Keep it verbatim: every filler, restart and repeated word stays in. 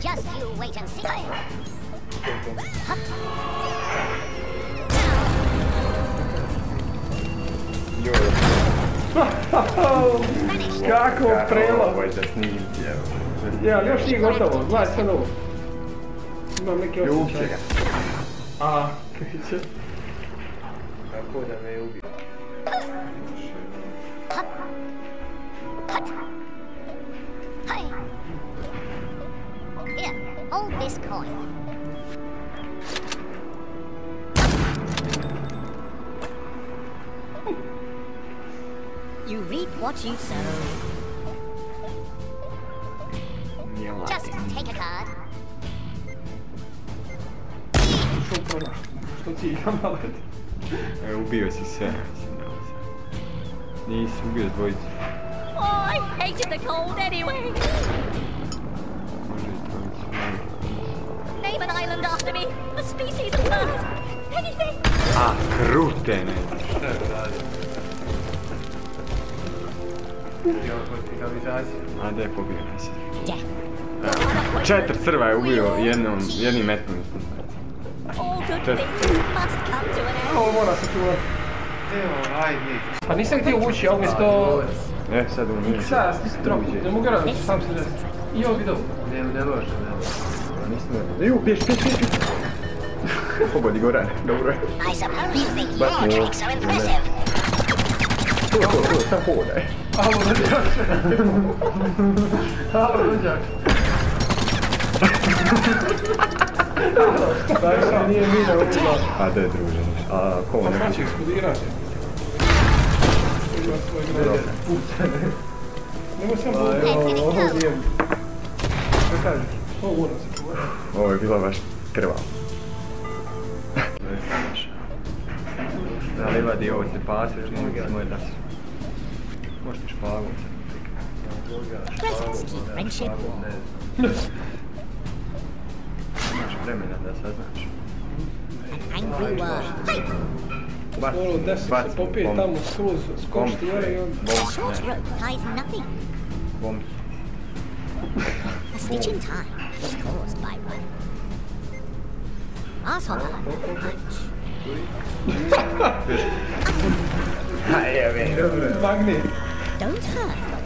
Just you wait and see. Kako prelaz! Ovo je za snimiti, evo. Ja, još nije gotovo, gledaj sad ovo. Imam neki osjećaj. Ljubće ga. A, kreće. Kako da me ubije? Here, hold this coin. You reap what you sow. Just take a card. Što pronaš? Što ti imam nalet? E, ubio si sve. Nisi ubio dvojicu. Oh, I hated the cold anyway. Može i dvojicu. Name an island after me. A species of bird. Anything. A, krute ne. Šta je radio? A da je pobio nas. Četiri crva je ubio jednom, jednim metnom. Četiri. Ovo mora se čuvati. Pa nisam htio ući, a umjesto... E, sad umiješ. Sad, ti si tropu, ne mogu raditi, sam se desiti. I ovo video. Ne, ne može, ne može. Nisam ne... Ju, pješ, pješ, pješ, pješ. Pobodi Goran, dobro je. I suppose you think your tricks are impressive. To, to, to, sam hodaj. Alo, rođak. Alo, rođak. Daj se, nije mina ubila. A da je družen. A ko Pa ne? znači, eksplodirat je. Ima svoj grede. Nemoj sam Ovo je... Šta kažeš? Ovo moram se čuvati. Ovo je bila baš krvava. Da li vadi ovo se paseš, mogu se moje da su. Možete špagu. Presents keep friendship warm. Imaš vremena da saznaš. An angry world. Ovo deset se popije tamo skroz, skoš ti gore i on... A short rope ties nothing. Bomb. A stitch in time is caused by one. Asshole. Aj, ja vem, dobro. Magnet. Don't hurt the